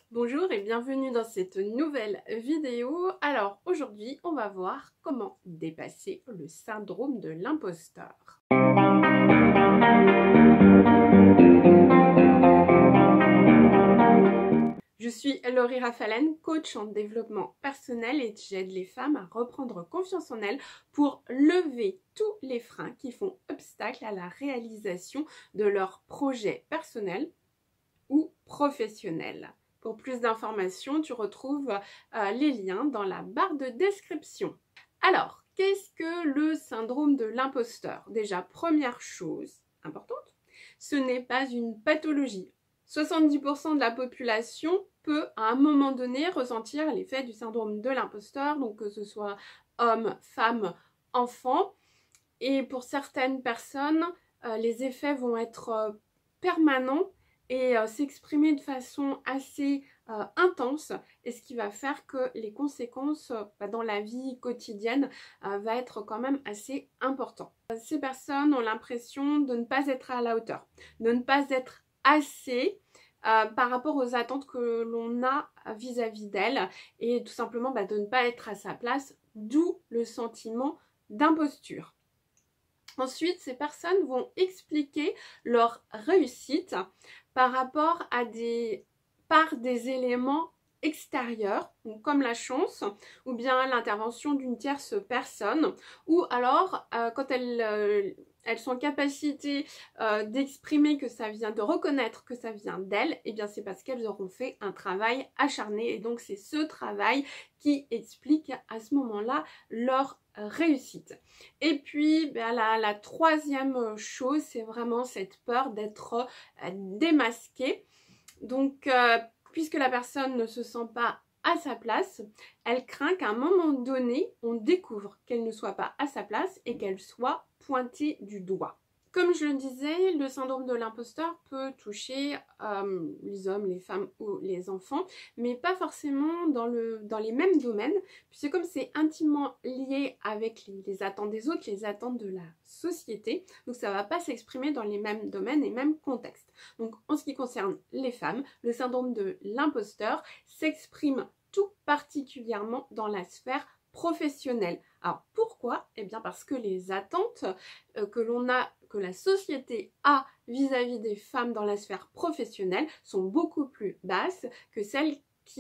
Bonjour et bienvenue dans cette nouvelle vidéo. Alors aujourd'hui, on va voir comment dépasser le syndrome de l'imposteur. Je suis Laurie Raffalen, coach en développement personnel et j'aide les femmes à reprendre confiance en elles pour lever tous les freins qui font obstacle à la réalisation de leurs projets personnels ou professionnels. Pour plus d'informations, tu retrouves les liens dans la barre de description. Alors, qu'est-ce que le syndrome de l'imposteur? Déjà, première chose importante, ce n'est pas une pathologie. 70% de la population peut à un moment donné ressentir l'effet du syndrome de l'imposteur, donc que ce soit homme, femme, enfant. Et pour certaines personnes, les effets vont être permanents et s'exprimer de façon assez intense, et ce qui va faire que les conséquences dans la vie quotidienne va être quand même assez important. Ces personnes ont l'impression de ne pas être à la hauteur, de ne pas être assez par rapport aux attentes que l'on a vis-à-vis d'elles, et tout simplement de ne pas être à sa place, d'où le sentiment d'imposture. Ensuite, ces personnes vont expliquer leur réussite par rapport à des éléments extérieurs, comme la chance ou bien l'intervention d'une tierce personne, ou alors quand elles sont en capacité d'exprimer que ça vient, de reconnaître que ça vient d'elles, et bien c'est parce qu'elles auront fait un travail acharné, et donc c'est ce travail qui explique à ce moment-là leur réussite. Et puis la troisième chose, c'est vraiment cette peur d'être démasquée. Donc puisque la personne ne se sent pas à sa place, elle craint qu'à un moment donné, on découvre qu'elle ne soit pas à sa place et qu'elle soit pointée du doigt. Comme je le disais, le syndrome de l'imposteur peut toucher les hommes, les femmes ou les enfants, mais pas forcément dans les mêmes domaines, puisque comme c'est intimement lié avec les attentes des autres, les attentes de la société, donc ça ne va pas s'exprimer dans les mêmes domaines et mêmes contextes. Donc en ce qui concerne les femmes, le syndrome de l'imposteur s'exprime tout particulièrement dans la sphère professionnelle. Alors pourquoi? Eh bien parce que les attentes que la société a vis-à-vis des femmes dans la sphère professionnelle sont beaucoup plus basses que celles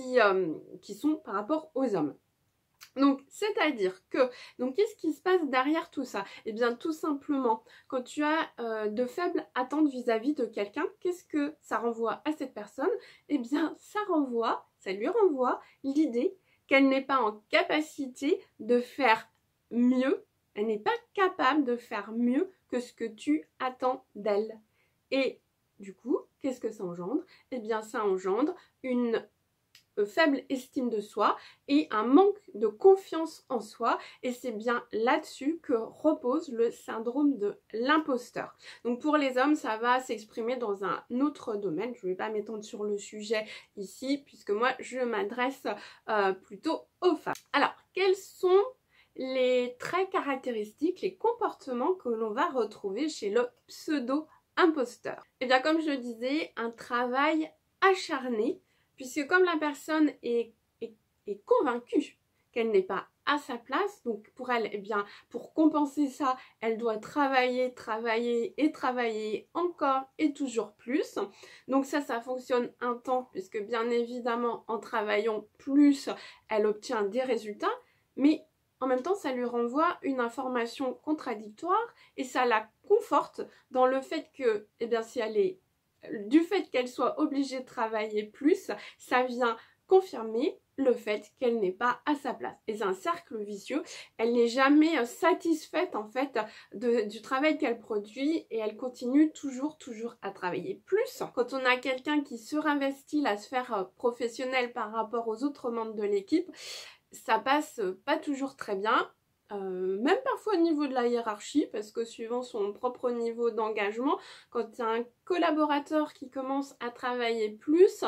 qui sont par rapport aux hommes. Donc, c'est-à-dire que, qu'est-ce qui se passe derrière tout ça? Eh bien, tout simplement, quand tu as de faibles attentes vis-à-vis de quelqu'un, qu'est-ce que ça renvoie à cette personne? Eh bien, ça lui renvoie l'idée qu'elle n'est pas en capacité de faire mieux, elle n'est pas capable de faire mieux que ce que tu attends d'elle. Et du coup, qu'est-ce que ça engendre? Eh bien, ça engendre une faible estime de soi et un manque de confiance en soi, et c'est bien là-dessus que repose le syndrome de l'imposteur. Donc pour les hommes, ça va s'exprimer dans un autre domaine, je ne vais pas m'étendre sur le sujet ici puisque moi je m'adresse plutôt aux femmes. Alors, quels sont les traits caractéristiques, les comportements que l'on va retrouver chez le pseudo-imposteur? Et bien comme je le disais, un travail acharné, puisque comme la personne est convaincue qu'elle n'est pas à sa place, donc pour elle, eh bien, pour compenser ça, elle doit travailler, travailler et travailler encore et toujours plus. Donc ça fonctionne un temps, puisque bien évidemment, en travaillant plus, elle obtient des résultats, mais en même temps, ça lui renvoie une information contradictoire et ça la conforte dans le fait que, eh bien, si elle est du fait qu'elle soit obligée de travailler plus, ça vient confirmer le fait qu'elle n'est pas à sa place. Et c'est un cercle vicieux. Elle n'est jamais satisfaite en fait du travail qu'elle produit, et elle continue toujours à travailler plus. Quand on a quelqu'un qui surinvestit la sphère professionnelle par rapport aux autres membres de l'équipe, ça passe pas toujours très bien. Même parfois au niveau de la hiérarchie, parce que suivant son propre niveau d'engagement, quand il y a un collaborateur qui commence à travailler plus,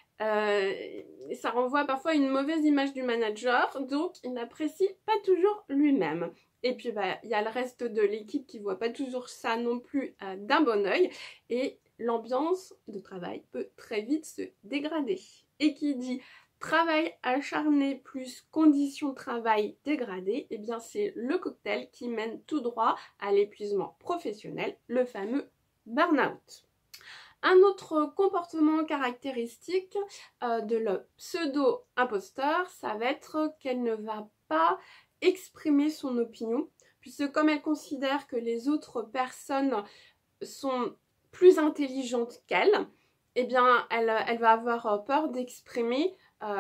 ça renvoie parfois une mauvaise image du manager, donc il n'apprécie pas toujours lui-même. Et puis il y a le reste de l'équipe qui voit pas toujours ça non plus d'un bon oeil, et l'ambiance de travail peut très vite se dégrader. Et qui dit travail acharné plus conditions de travail dégradées, eh bien c'est le cocktail qui mène tout droit à l'épuisement professionnel, le fameux burn-out. Un autre comportement caractéristique de le pseudo-imposteur, ça va être qu'elle ne va pas exprimer son opinion, puisque comme elle considère que les autres personnes sont plus intelligentes qu'elle, eh bien elle va avoir peur d'exprimer,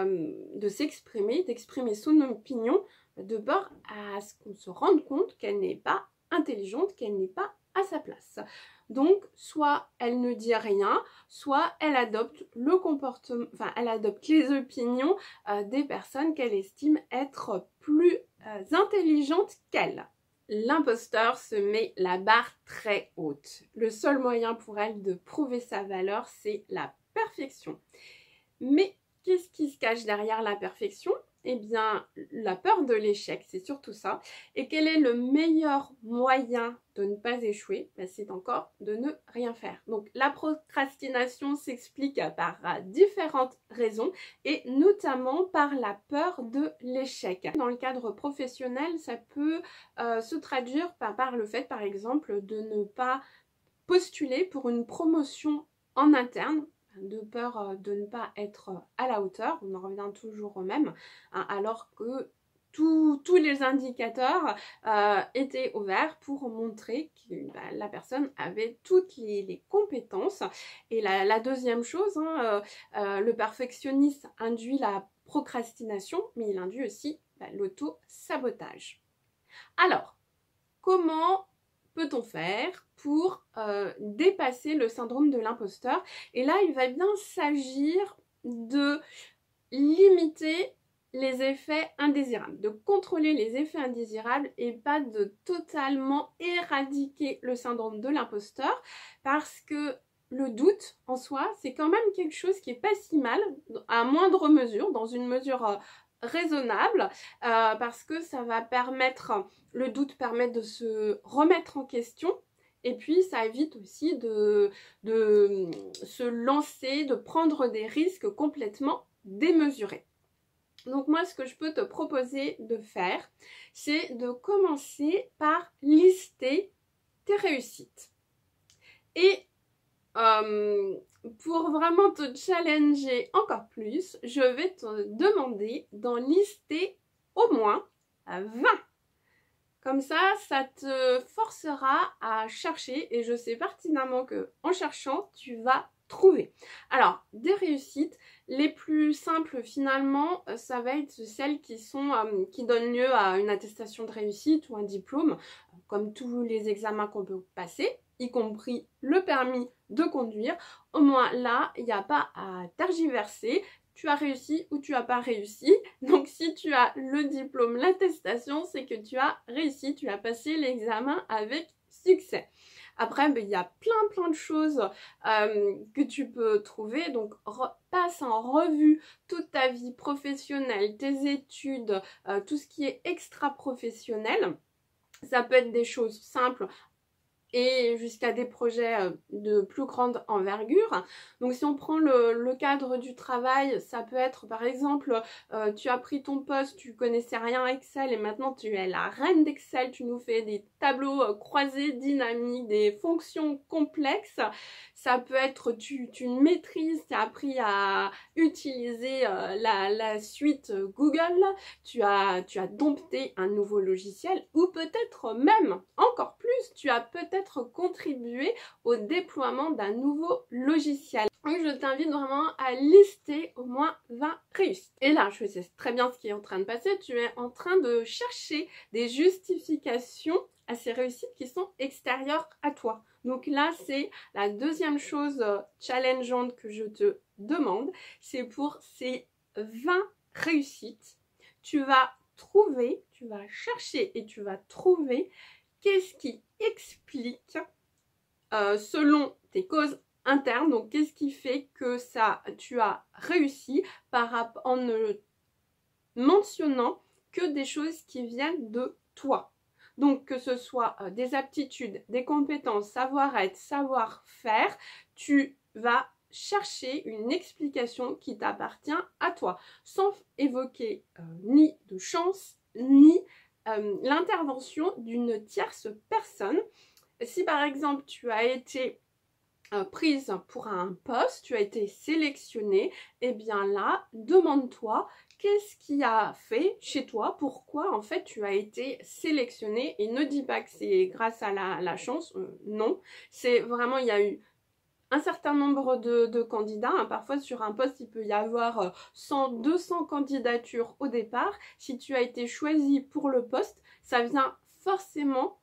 d'exprimer son opinion, de peur à ce qu'on se rende compte qu'elle n'est pas intelligente, qu'elle n'est pas à sa place. Donc, soit elle ne dit rien, soit elle adopte le comportement, enfin, elle adopte les opinions des personnes qu'elle estime être plus intelligentes qu'elle. L'imposteur se met la barre très haute. Le seul moyen pour elle de prouver sa valeur, c'est la perfection. Mais qu'est-ce qui se cache derrière la perfection? Eh bien, la peur de l'échec, c'est surtout ça. Et quel est le meilleur moyen de ne pas échouer? Ben, c'est encore de ne rien faire. Donc, la procrastination s'explique par différentes raisons et notamment par la peur de l'échec. Dans le cadre professionnel, ça peut se traduire par le fait, par exemple, de ne pas postuler pour une promotion en interne, de peur de ne pas être à la hauteur, on en revient toujours au même, hein, alors que tous les indicateurs étaient au vert pour montrer que la personne avait toutes les compétences. Et la deuxième chose, hein, le perfectionnisme induit la procrastination, mais il induit aussi l'auto-sabotage. Alors, comment peut-on faire pour dépasser le syndrome de l'imposteur? Et là, il va bien s'agir de limiter les effets indésirables, de contrôler les effets indésirables et pas de totalement éradiquer le syndrome de l'imposteur, parce que le doute en soi, c'est quand même quelque chose qui est pas si mal, à moindre mesure, dans une mesure raisonnable, parce que ça va permettre, le doute permet de se remettre en question, et puis ça évite aussi de se lancer, de prendre des risques complètement démesurés. Donc moi, ce que je peux te proposer de faire, c'est de commencer par lister tes réussites. Et pour vraiment te challenger encore plus, je vais te demander d'en lister au moins 20. Comme ça te forcera à chercher et je sais pertinemment qu'en cherchant, tu vas trouver. Alors, des réussites, les plus simples finalement, ça va être celles qui donnent lieu à une attestation de réussite ou un diplôme, comme tous les examens qu'on peut passer, y compris le permis de conduire. Au moins là, il n'y a pas à tergiverser. Tu as réussi ou tu n'as pas réussi. Donc si tu as le diplôme, l'attestation, c'est que tu as réussi, tu as passé l'examen avec succès. Après, il y a plein de choses que tu peux trouver. Donc passe en revue toute ta vie professionnelle, tes études, tout ce qui est extra-professionnel. Ça peut être des choses simples et jusqu'à des projets de plus grande envergure. Donc si on prend le cadre du travail, ça peut être par exemple, tu as pris ton poste, tu connaissais rien à Excel et maintenant tu es la reine d'Excel, tu nous fais des tableaux croisés dynamiques, des fonctions complexes. Ça peut être, tu maîtrises, tu as appris à utiliser la suite Google, tu as dompté un nouveau logiciel ou peut-être même, encore plus, tu as peut-être contribué au déploiement d'un nouveau logiciel. Donc je t'invite vraiment à lister au moins 20 réussites. Et là, je sais très bien ce qui est en train de passer, tu es en train de chercher des justifications à ces réussites qui sont extérieures à toi. Donc là, c'est la deuxième chose challengeante que je te demande, c'est pour ces 20 réussites, tu vas chercher et tu vas trouver qu'est-ce qui explique selon tes causes internes, donc qu'est-ce qui fait que tu as réussi en ne mentionnant que des choses qui viennent de toi. Donc que ce soit des aptitudes, des compétences, savoir-être, savoir-faire, tu vas chercher une explication qui t'appartient à toi, sans évoquer ni de chance, ni l'intervention d'une tierce personne. Si par exemple tu as été prise pour un poste, tu as été sélectionnée, et bien là, demande-toi qu'est-ce qui a fait chez toi, pourquoi en fait tu as été sélectionnée, et ne dis pas que c'est grâce à la chance, non, c'est vraiment, il y a eu un certain nombre de candidats, hein. Parfois sur un poste il peut y avoir 100, 200 candidatures au départ. Si tu as été choisi pour le poste, ça vient forcément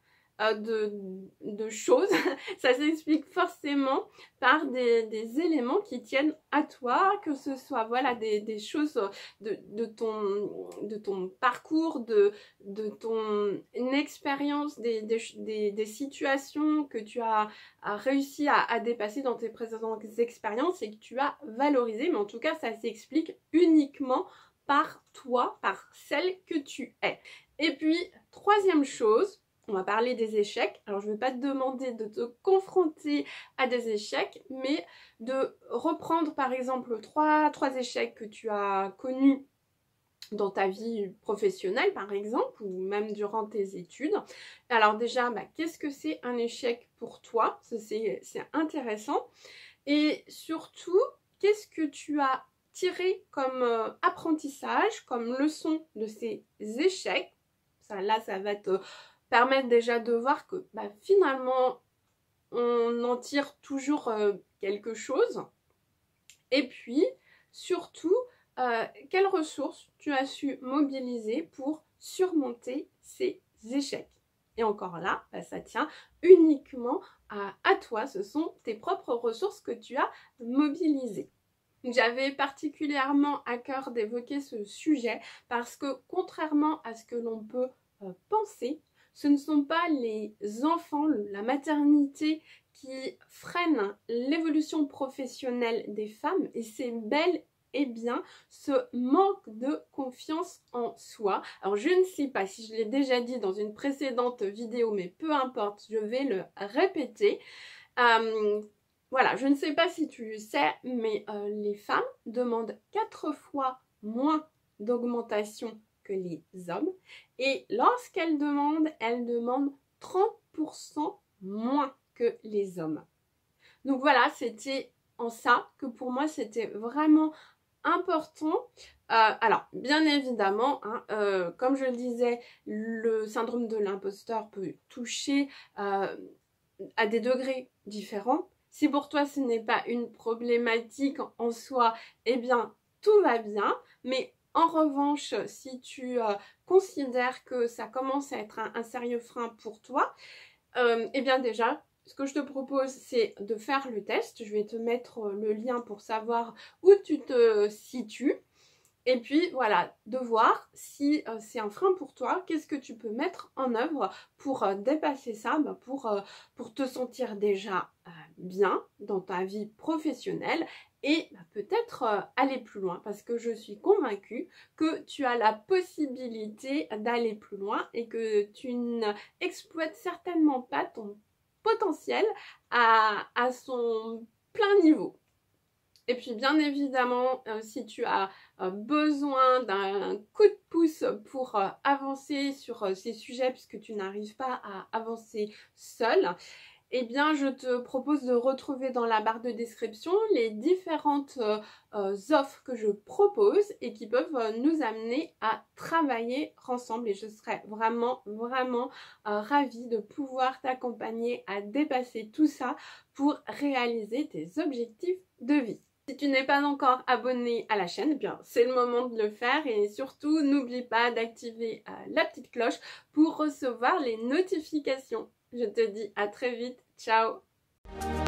de choses, ça s'explique forcément par des éléments qui tiennent à toi, que ce soit voilà des choses de ton parcours, de ton expérience, des situations que tu as réussi à dépasser dans tes précédentes expériences et que tu as valorisé, mais en tout cas ça s'explique uniquement par toi, par celle que tu es. Et puis, troisième chose, on va parler des échecs. Alors je ne vais pas te demander de te confronter à des échecs, mais de reprendre par exemple trois échecs que tu as connus dans ta vie professionnelle par exemple, ou même durant tes études. Alors déjà, qu'est-ce que c'est un échec pour toi? C'est intéressant. Et surtout, qu'est-ce que tu as tiré comme apprentissage, comme leçon de ces échecs? Ça va te permettre déjà de voir que finalement on en tire toujours quelque chose. Et puis surtout, quelles ressources tu as su mobiliser pour surmonter ces échecs. Et encore là, ça tient uniquement à toi, ce sont tes propres ressources que tu as mobilisées. J'avais particulièrement à cœur d'évoquer ce sujet parce que contrairement à ce que l'on peut penser, ce ne sont pas les enfants, la maternité qui freinent l'évolution professionnelle des femmes, et c'est bel et bien ce manque de confiance en soi. Alors je ne sais pas si je l'ai déjà dit dans une précédente vidéo, mais peu importe, je vais le répéter. Voilà, je ne sais pas si tu le sais, mais les femmes demandent 4 fois moins d'augmentation que les hommes. Et lorsqu'elles demandent 30% moins que les hommes. Donc voilà, c'était en ça que pour moi c'était vraiment important. Alors, bien évidemment, hein, comme je le disais, le syndrome de l'imposteur peut toucher à des degrés différents. Si pour toi ce n'est pas une problématique en soi, eh bien tout va bien. Mais en revanche, si tu considères que ça commence à être un sérieux frein pour toi, eh bien déjà, ce que je te propose, c'est de faire le test. Je vais te mettre le lien pour savoir où tu te situes. Et puis voilà, de voir si c'est un frein pour toi, qu'est-ce que tu peux mettre en œuvre pour dépasser ça, pour te sentir déjà bien dans ta vie professionnelle et peut-être aller plus loin, parce que je suis convaincue que tu as la possibilité d'aller plus loin et que tu n'exploites certainement pas ton potentiel à son plein niveau. Et puis bien évidemment, si tu as besoin d'un coup de pouce pour avancer sur ces sujets puisque tu n'arrives pas à avancer seul, eh bien je te propose de retrouver dans la barre de description les différentes offres que je propose et qui peuvent nous amener à travailler ensemble, et je serais vraiment ravie de pouvoir t'accompagner à dépasser tout ça pour réaliser tes objectifs de vie. Si tu n'es pas encore abonné à la chaîne, eh bien c'est le moment de le faire, et surtout n'oublie pas d'activer la petite cloche pour recevoir les notifications. Je te dis à très vite, ciao!